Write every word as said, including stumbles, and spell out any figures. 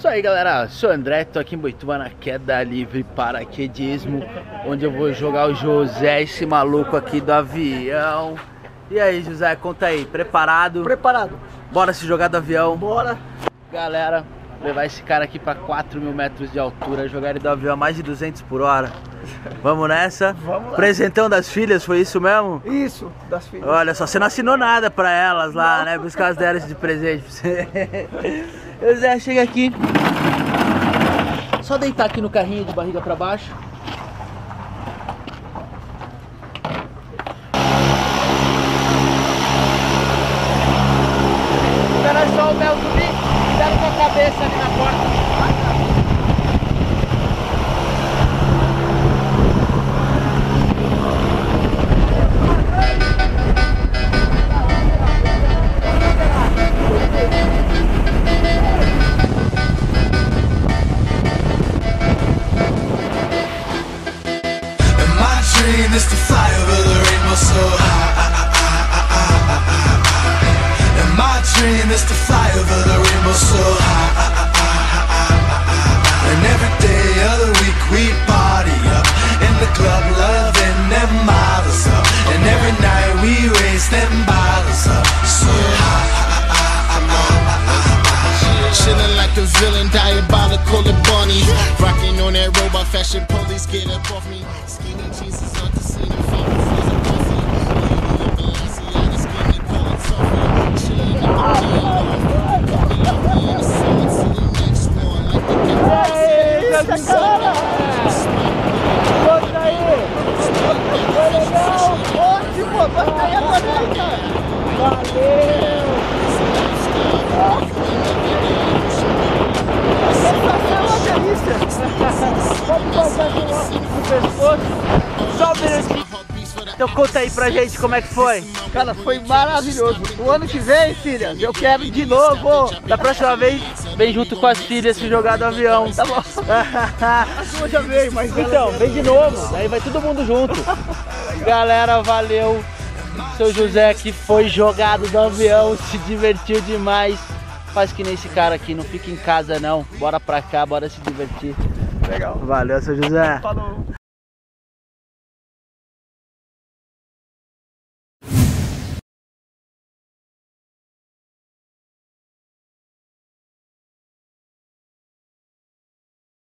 Isso aí, galera, sou o André, tô aqui em Boituva na queda livre paraquedismo, onde eu vou jogar o José, esse maluco aqui do avião. E aí, José, conta aí, preparado? Preparado. Bora se jogar do avião? Bora. Galera, levar esse cara aqui pra quatro mil metros de altura, jogar ele do avião a mais de duzentos por hora. Vamos nessa? Vamos lá. Presentão das filhas, foi isso mesmo? Isso, das filhas. Olha só, você não assinou nada pra elas lá, não, né? Por isso que elas deram esse de presente pra você. José, chega aqui. Só deitar aqui no carrinho de barriga pra baixo. Espera só o Mel subir. Cuidado com a cabeça ali na porta. Is to fly over the rainbow so high. And my dream is to fly over the rainbow so high. And every day of the week we party up in the club, loving them models up. And every night we raise them bottles up so high. Chilling like a villain, diabolical and bunnies. Rocking on that robot fashion, police get up off me. Skinny jeans is not the scene. Essa cara! Conta aí! Foi legal! Ótimo! Gostei também, cara! Valeu! A sensação é uma delícia! Vamos fazer aqui um óculos no pescoço. Só um minutinho. Então conta aí pra gente como é que foi. Cara, foi maravilhoso. O ano que vem, filhas, eu quero de novo. Da próxima vez, vem junto com as filhas se jogar do avião. Tá bom. A sua já veio, mas... Então, vem de novo. Aí vai todo mundo junto. Galera, valeu. Seu José que foi jogado do avião, se divertiu demais. Faz que nem esse cara aqui, não fica em casa não. Bora pra cá, bora se divertir. Legal. Valeu, seu José. Falou.